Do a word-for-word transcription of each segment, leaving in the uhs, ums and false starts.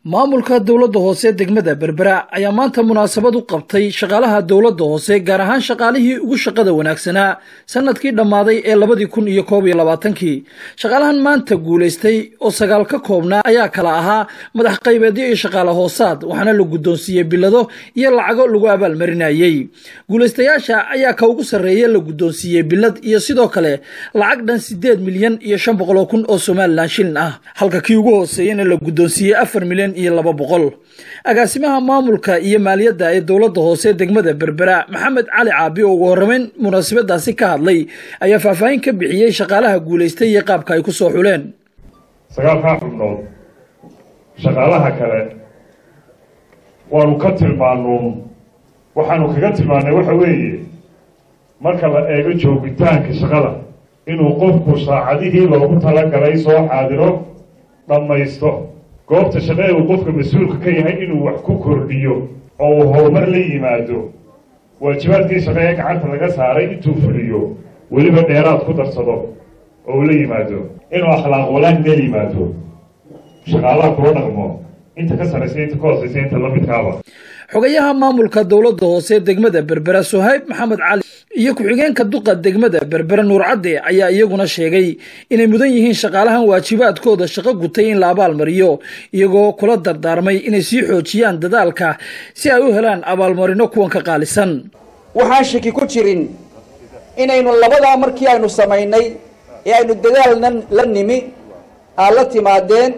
maamulka dawladda hoose degmada Berbera ayaa maanta munaasabad u qabtay shaqaalaha dawladda hoose gaar ahaan shaqaalihii ugu shaqada wanaagsanaa sanadkii dhamaaday ee labadi kun iyo koob iyo labaatan-kii. Shaqaalahan maanta guuleystay oo sagaal ka koobnaa ayaa kala ahaa madax qaybeedyo iyo shaqaale hoosaad, waxaana la guddoonsiiyey bilado iyo lacago lagu abaalmarinayay. Guuleystayaasha ayaa ka ugu sarreeyay la guddoonsiiyey bilad iyo sidoo kale lacag dhan sideed milyan iyo shan boqol oo kun oo Somaliland shilin ah, halka kii ugu hooseeyayna la guddoonsiiyey afar milyan iyo laba boqol. agaasimaha maamulka iyo maaliyadda ee dawladda hoose degmada Berbera Maxamed Cali Caabi oo ugu horreyn munaasabadaasi ka hadlay ayaa faahfaahin ka bixiyay shaqaalaha guuleystay iyo qaabka ay ku soo xuleen. sagaalka xubnood shaqaalaha kale waanu ka tilmaano waxaanu kaga tilmaanay waxa weeye marka la eego joogitaanka shaqada inuu qofku saacadihii loogu talagalay soo xaadiro dhamaysto goobta shaqada uu qofka mas'uulka ka yahay inuu wax ku kordhiyo oo uu horumar la yimaado waajibaadkii shaqada gacanta laga saaray intuu fuliyo weliba dheeraad ku darsado oo uu la yimaado inuu akhlaaq wanaag meel yimaado shaqaalaha kula dhaqmo inta ka sareysa inta ka hooseysa inta la midkaaba. xogayaha maamulka dawladda hoose degmada Berbera Suhayb Maxamed Cali iyo ku-xigeenka duqa degmada Berbera Nuur Cadde ayaa iyaguna sheegay inay mudan yihiin shaqaalahan waajibaadkooda shaqo gutay in la abaalmariyo, iyagoo kula dardaarmay inay sii xoojiyaan dadaalka si ay u helaan abaalmarino kuwan ka qaalisan. waxaan shaki ku jirin inaynu labada markii aynu sameynay ee aynu dadaalnan la nimi aan la timaadeen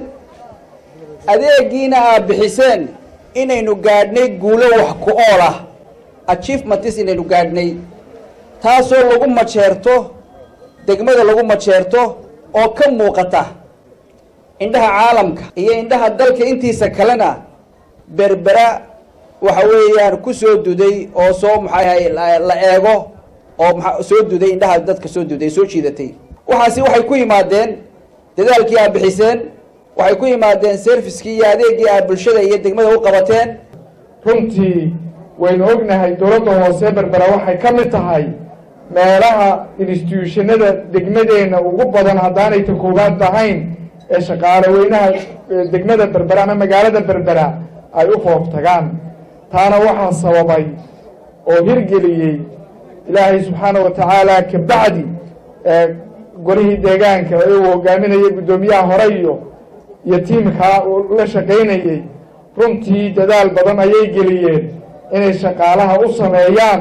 adeegiina aad bixiseen inaynu gaadhnay guulo wax ku ool ah achievements inaynu gaadhnay taasoo lagu majeerto degmada lagu majeerto oo ka muuqata indhaha caalamka iyo indhaha dalka intiisa kalena Berbera waxa weeyaan ku soo duday oo soo maxay la eego oo soo duday indhaha dadka soo duday soo jiidatay. waxaasi waxay ku yimaadeen dadaalkii aad bixiseen, waxay ku yimaadeen servicekii iyo adeegii aad bulshada iyo degmada u qabateen. runtii waynu ognahay dawladda hoose Berbera waxay ka mid tahay meelaha institutionada degmadeena ugu badan haddaanay ta koowaad ahayn ee shaqaale weynaha degmada Berbera ama magaalada Berbera ay u fooftagaan. taana waxaa sababay oo hirgeliyey ilaahay subxaanahu wa tacaala ka bacdi golihii deegaanka ee uu hogaaminayay guddoomiyaha hore iyo iyo tiimkaa uu la shaqaynayey. runtii dadaal badan ayay geliyeen inay shaqaalaha u sameeyaan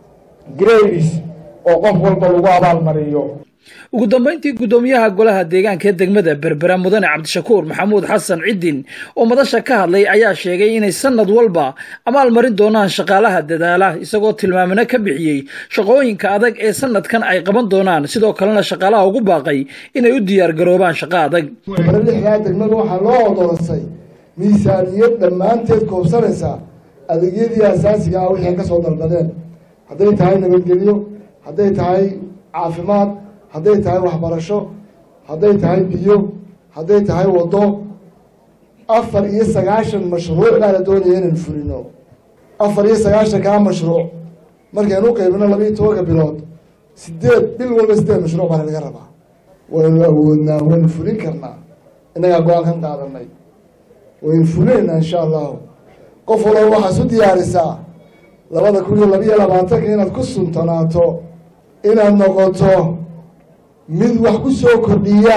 grades oo qof walba lagu abaalmariyo. ugu dambeyntii guddoomiyaha golaha deegaanka ee degmada Berbera mudane Cabdishakuur Maxamuud Xasan Ciidin oo madasha ka hadlay ayaa sheegay inay sanad walba abaalmarin doonaan shaqaalaha dadaala, isagoo tilmaamana ka bixiyey shaqooyinka adag ee sanadkan ay qaban doonaan, sidoo kalena shaqaalaha ugu baaqay inay u diyaar garoobaan shaqo adag. lixdaa degmada waxaa loo odoonsay miisaaniyad dhammaanteed koobsanaysa adeegyadii asaasiga ah wixii ka soo dalbadeen, hadday tahay nabadgelyo, hadday tahay caafimaad, hadday tahay waxbarasho, hadday tahay biyo, hadday tahay waddo. afar iyo sagaashan mashruuc baa la doonaya inaan fulino. afar iyo sagaashan kaa mashruuc markaynu u qaybino laba iyo tobanka bilood sideed bil walba sideed mashruuc baa laga rabaa. waynu awoodnaa, waynu fulin karnaa, innagaa go-aan kan qaadanay, waynu fulinaynaa insha allahu. qof walba waxaad u diyaarisaa labada kun iyo laba iyo labaatanka inaad ku suntanaato inaad noqoto mid wax ku soo kordhiya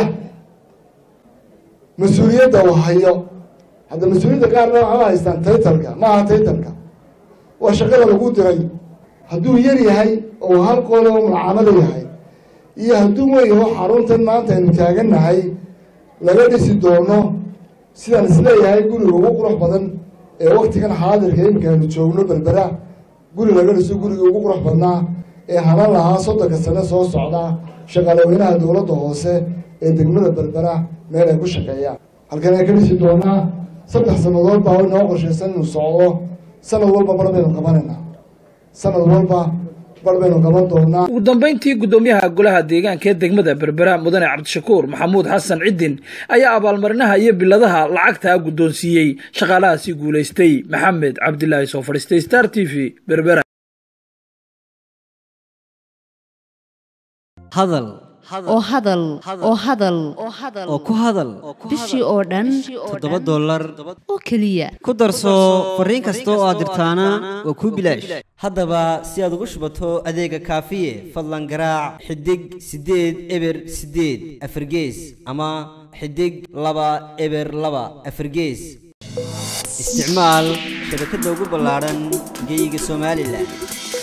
mas-uuliyadda uu hayo. hadda mas-uuliyadda qaarna waxaa haystaan taytalka, ma aha taytalka, waa shaqada lagu diray. hadduu yar yahay oo hal qoole oo malcaamada yahay iyo hadduu weyaho xaruntan maanta aynu taagannahay laga dhisi doono sidaan isleeyahay guriga ugu qurux badan ee waktigan xaadirka iminka aynu joogno Berbera, guri laga dhiso guriga ugu qurux badnaa ee halan lahaa soddonka sano soo socda shaqaalaweynaha dawladda hoose ee degmada Berbera meel ay ku shaqeeyaan. halkan ay ka dhisi doonaa saddex sannadood baa inoo qorshaysan inuu socdo. sanad walba bar baynu qabanaynaa, sanad walba bar baynu qaban doonaa. ugu dambeyntii guddoomiyaha golaha deegaanka ee degmada Berbera mudane Cabdishakuur Maxamuud Xasan Ciidin ayaa abaalmarinaha iyo biladaha lacagta guddoonsiiyey shaqaalahaasi guuleystay. Maxamed Cabdilaahi soo fadhiistay Star T V Berbera. hadal oo hadal oo hadal oo ku hadal bishii oo dhan toddoba dollar oo keliya ku darso fariin kasta oo aad dirtaana waa kuu bilaash haddaba si aad ugu shubato adeega kaafiye fadlan garaac xidig siddeed eber siddeed afargees ama xidig laba eber laba afargees isticmaal shabakadda ugu ballaaran geyga Soomaaliland.